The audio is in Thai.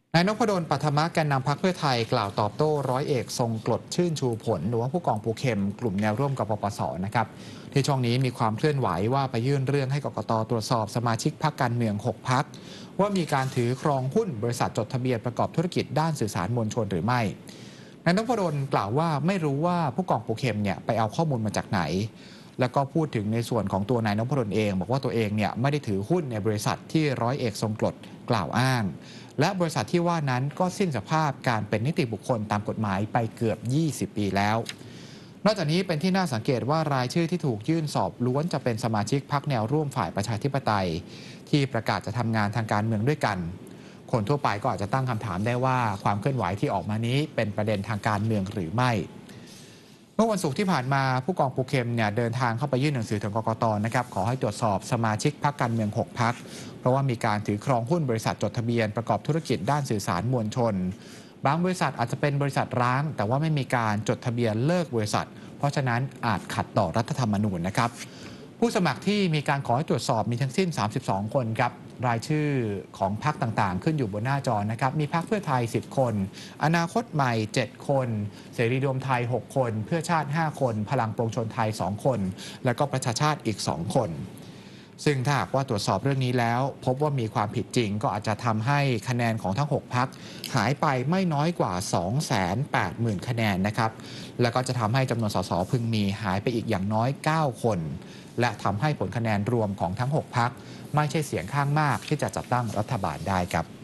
นายนพดล ปัทมะ แกนนำพรรคเพื่อไทยกล่าวตอบโต้ร้อยเอกทรงกลดชื่นชูผลหรือว่าผู้กองปูเข็มกลุ่มแนวร่วมกปปสนะครับที่ช่วงนี้มีความเคลื่อนไหวว่าไปยื่นเรื่องให้กกตตรวจสอบสมาชิกพรรคการเมือง6พรรคว่ามีการถือครองหุ้นบริษัทจดทะเบียนประกอบธุรกิจด้านสื่อสารมวลชนหรือไม่นายนพดลกล่าวว่าไม่รู้ว่าผู้กองปูเข็มเนี่ยไปเอาข้อมูลมาจากไหนแล้วก็พูดถึงในส่วนของตัวนายนพดลเองบอกว่าตัวเองเนี่ยไม่ได้ถือหุ้นในบริษัทที่ร้อยเอกทรงกลดกล่าวอ้างและบริษัทที่ว่านั้นก็สิ้นสภาพการเป็นนิติบุคคลตามกฎหมายไปเกือบ20ปีแล้วนอกจากนี้เป็นที่น่าสังเกตว่ารายชื่อที่ถูกยื่นสอบล้วนจะเป็นสมาชิกพรรคแนวร่วมฝ่ายประชาธิปไตยที่ประกาศจะทำงานทางการเมืองด้วยกันคนทั่วไปก็อาจจะตั้งคำถามได้ว่าความเคลื่อนไหวที่ออกมานี้เป็นประเด็นทางการเมืองหรือไม่เมื่อวันศุกร์ที่ผ่านมาผู้กองปูเข็มเนี่ยเดินทางเข้าไปยื่นหนังสือถึงกกตนะครับขอให้ตรวจสอบสมาชิกพรรคการเมือง6พรรคเพราะว่ามีการถือครองหุ้นบริษัทจดทะเบียนประกอบธุรกิจด้านสื่อสารมวลชนบางบริษัทอาจจะเป็นบริษัทร้างแต่ว่าไม่มีการจดทะเบียนเลิกบริษัทเพราะฉะนั้นอาจขัดต่อรัฐธรรมนูญนะครับผู้สมัครที่มีการขอให้ตรวจสอบมีทั้งสิ้น32คนครับรายชื่อของพรรคต่างๆขึ้นอยู่บนหน้าจอนะครับมีพรรคเพื่อไทย10คนอนาคตใหม่7คนเสรีรวมไทย6คนเพื่อชาติ5คนพลังปวงชนไทย2คนแล้วก็ประชาชาติอีก2คนซึ่งถ้าหากว่าตรวจสอบเรื่องนี้แล้วพบว่ามีความผิดจริงก็อาจจะทำให้คะแนนของทั้ง6พรรคหายไปไม่น้อยกว่า 280,000 คะแนนนะครับแล้วก็จะทำให้จำนวนสสพึงมีหายไปอีกอย่างน้อย9คนและทำให้ผลคะแนนรวมของทั้ง6พรรคไม่ใช่เสียงข้างมากที่จะจัดตั้งรัฐบาลได้ครับ